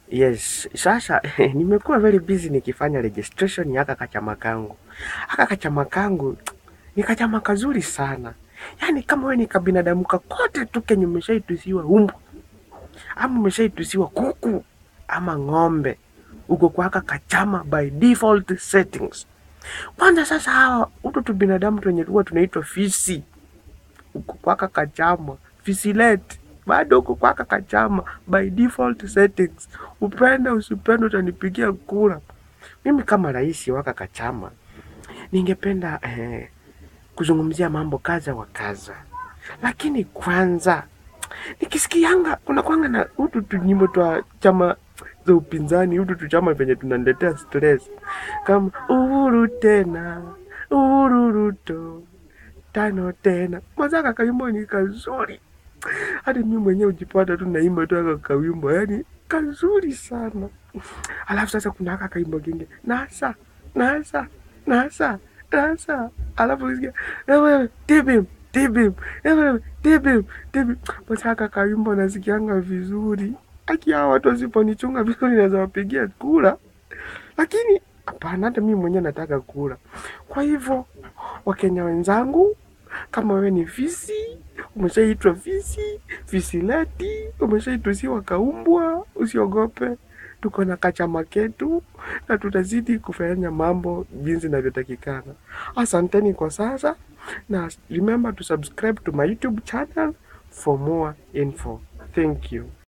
Yes, sasa nimekuwa very busy nikifanya registration ya kachama kangu. Kachama kangu ni kachama kazuri sana. Yaani kama wewe ni kabinadamu kakote tu kenye umeshaitusiwa umbwa ama umeshaitusiwa kuku ama ng'ombe, uko kwa kachama by default settings. Kwanza sasa hawa tu binadamu wenye huwa tunaitwa fisi, uko kwa kachama fisilet, bado uko kwa kachama by default settings. Upende usipende utanipigia kura. Mimi kama rais wa kachama ningependa kuzungumzia mambo kaza wa kaza. Lakini kwanza nikisikianga kuna kwanga na tunyimbo twa chama za upinzani, tuchama venye tunaletea stress kama uhuru tena, uhuru Ruto, tano tena. Mazaka kawimbo ni kazuri, hadi mimi mwenyewe ujipata tu naimba tu kawimbo, yani kazuri sana. Alafu sasa kuna kawimbo kingi nasa nasa nasa nasa, alafu usikia tibim tibim tibim tibim. Mazaka kawimbo nasikianga vizuri. Aki hawa watu wasiponichunga vizuri naweza wapigia kura, lakini hapana, hata mimi mwenyewe nataka kura. Kwa hivyo Wakenya wenzangu, kama wewe ni fisi, umeshaitwa fisi, fisileti, umeshaitusiwa kaumbwa, usiogope. Tuko na kachama ketu na tutazidi kufanya mambo jinsi inavyotakikana. Asanteni kwa sasa, na remember to subscribe to my YouTube channel for more info. Thank you.